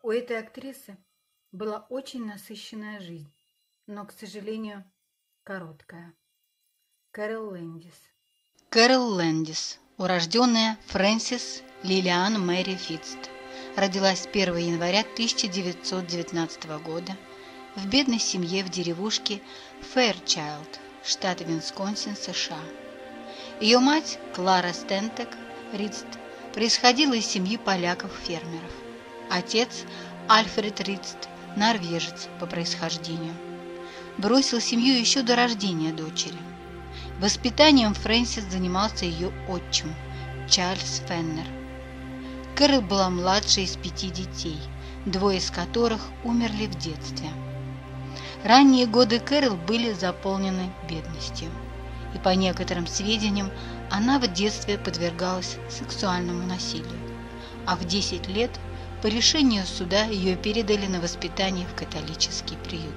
У этой актрисы была очень насыщенная жизнь, но, к сожалению, короткая. Кэрол Лэндис. Кэрол Лэндис, урожденная Фрэнсис Лилиан Мэри Фитст, родилась 1 января 1919 года в бедной семье в деревушке Фэйрчайлд, штат Висконсин, США. Ее мать, Клара Стентек Ристт, происходила из семьи поляков-фермеров. Отец, Альфред Ристт, норвежец по происхождению, бросил семью еще до рождения дочери. Воспитанием Фрэнсис занимался ее отчим, Чарльз Феннер. Кэрол была младшей из 5 детей, 2 из которых умерли в детстве. Ранние годы Кэрол были заполнены бедностью, и по некоторым сведениям она в детстве подвергалась сексуальному насилию, а в 10 лет по решению суда ее передали на воспитание в католический приют.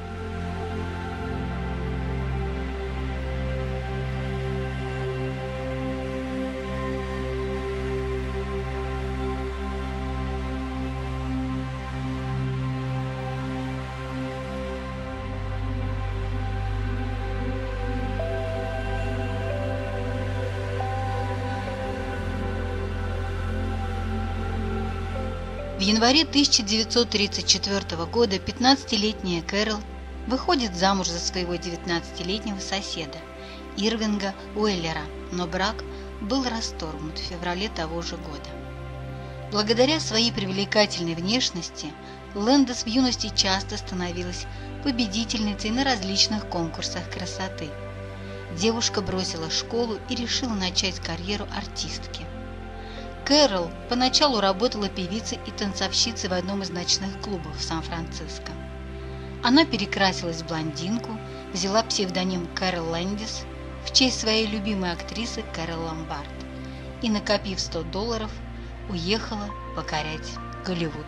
В январе 1934 года 15-летняя Кэрол выходит замуж за своего 19-летнего соседа Ирвинга Уэллера, но брак был расторгнут в феврале того же года. Благодаря своей привлекательной внешности Лэндис в юности часто становилась победительницей на различных конкурсах красоты. Девушка бросила школу и решила начать карьеру артистки. Кэрол поначалу работала певицей и танцовщицей в одном из ночных клубов в Сан-Франциско. Она перекрасилась в блондинку, взяла псевдоним Кэрол Лэндис в честь своей любимой актрисы Кэрол Ломбард и, накопив $100, уехала покорять Голливуд.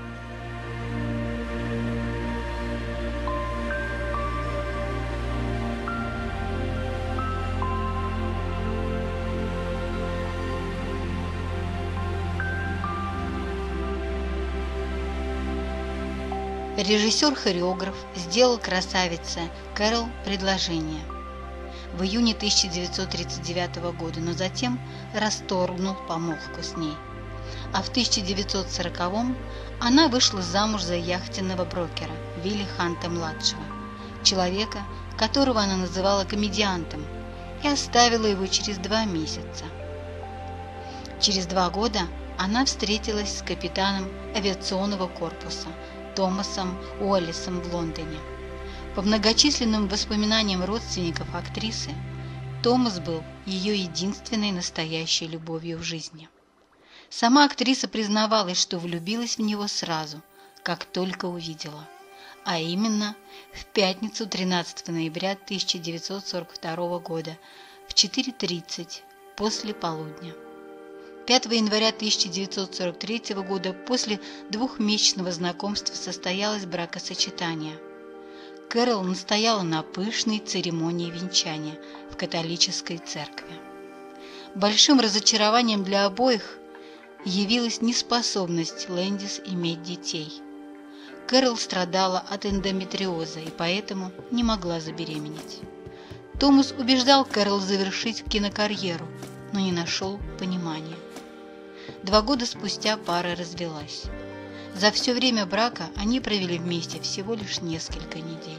Режиссер-хореограф сделал красавице Кэрол предложение в июне 1939 года, но затем расторгнул помолвку с ней. А в 1940-м она вышла замуж за яхтенного брокера Вилли Ханта-младшего, человека, которого она называла комедиантом, и оставила его через 2 месяца. Через 2 года она встретилась с капитаном авиационного корпуса Томасом Уоллесом в Лондоне. По многочисленным воспоминаниям родственников актрисы, Томас был ее единственной настоящей любовью в жизни. Сама актриса признавалась, что влюбилась в него сразу, как только увидела, а именно в пятницу 13 ноября 1942 года в 4:30 после полудня. 5 января 1943 года после 2-месячного знакомства состоялось бракосочетание. Кэрол настояла на пышной церемонии венчания в католической церкви. Большим разочарованием для обоих явилась неспособность Лэндис иметь детей. Кэрол страдала от эндометриоза и поэтому не могла забеременеть. Томас убеждал Кэрол завершить кинокарьеру, но не нашел понимания. 2 года спустя пара развелась. За все время брака они провели вместе всего лишь несколько недель.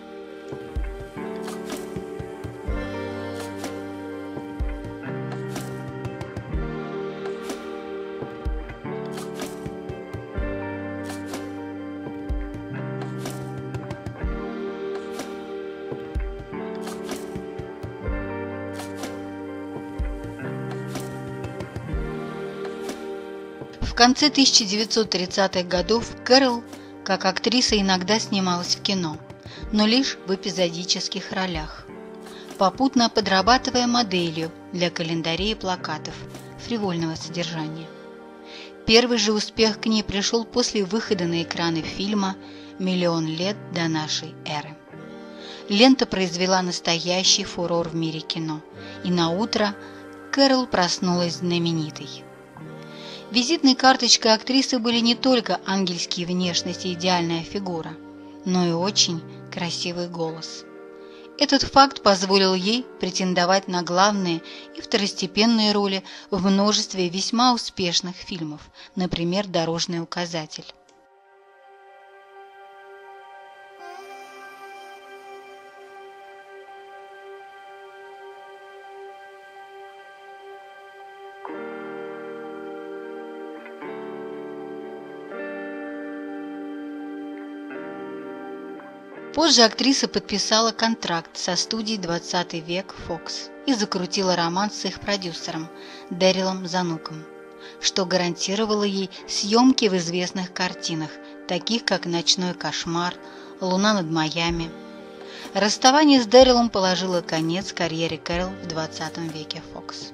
В конце 1930-х годов Кэрол, как актриса, иногда снималась в кино, но лишь в эпизодических ролях, попутно подрабатывая моделью для календарей и плакатов фривольного содержания. Первый же успех к ней пришел после выхода на экраны фильма «Миллион лет до нашей эры». Лента произвела настоящий фурор в мире кино, и наутро Кэрол проснулась знаменитой. Визитной карточкой актрисы были не только ангельские внешность и идеальная фигура, но и очень красивый голос. Этот факт позволил ей претендовать на главные и второстепенные роли в множестве весьма успешных фильмов, например, «Дорожный указатель». Позже актриса подписала контракт со студией «20 век» Fox и закрутила роман с их продюсером Дэрилом Зануком, что гарантировало ей съемки в известных картинах, таких как «Ночной кошмар», «Луна над Майами». Расставание с Дэрилом положило конец карьере Кэрол в «20 веке» Fox.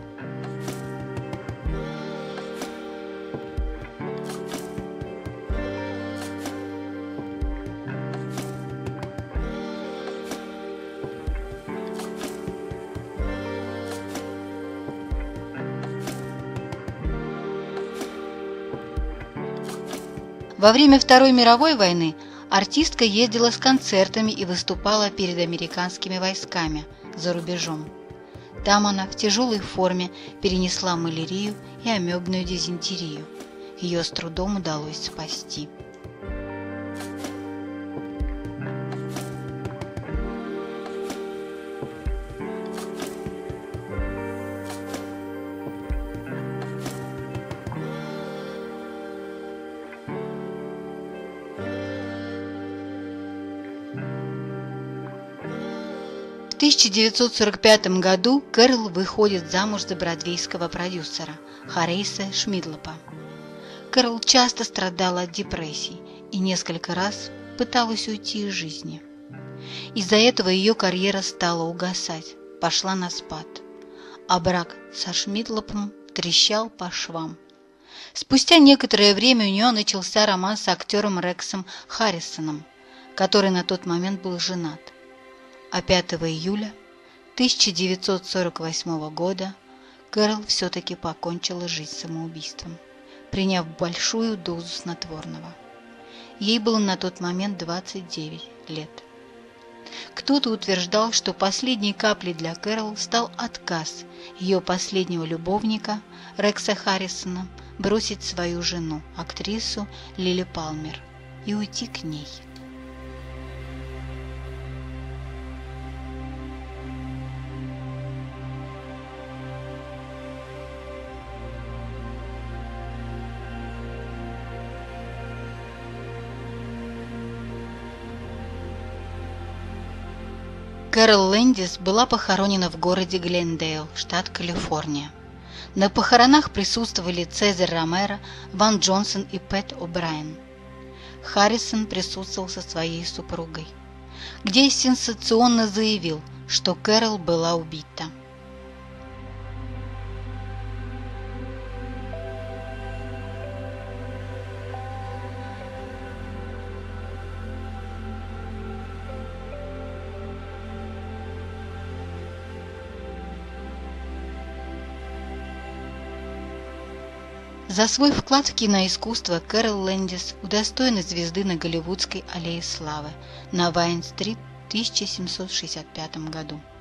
Во время Второй мировой войны артистка ездила с концертами и выступала перед американскими войсками за рубежом. Там она в тяжелой форме перенесла малярию и амебную дизентерию. Ее с трудом удалось спасти. В 1945 году Кэрол выходит замуж за бродвейского продюсера Хорейса Шмидлопа. Кэрол часто страдала от депрессий и несколько раз пыталась уйти из жизни. Из-за этого ее карьера стала угасать, пошла на спад, а брак со Шмидлопом трещал по швам. Спустя некоторое время у нее начался роман с актером Рексом Харрисоном, который на тот момент был женат. А 5 июля 1948 года Кэрол все-таки покончила жизнь самоубийством, приняв большую дозу снотворного. Ей было на тот момент 29 лет. Кто-то утверждал, что последней каплей для Кэрол стал отказ ее последнего любовника Рекса Харрисона бросить свою жену, актрису Лили Палмер, и уйти к ней. Кэрол Лэндис была похоронена в городе Глендейл, штат Калифорния. На похоронах присутствовали Цезарь Ромеро, Ван Джонсон и Пэт О'Брайен. Харрисон присутствовал со своей супругой, где сенсационно заявил, что Кэрол была убита. За свой вклад в киноискусство Кэрол Лэндис удостоена звезды на Голливудской аллее славы на Вайн-стрит в 1765 году.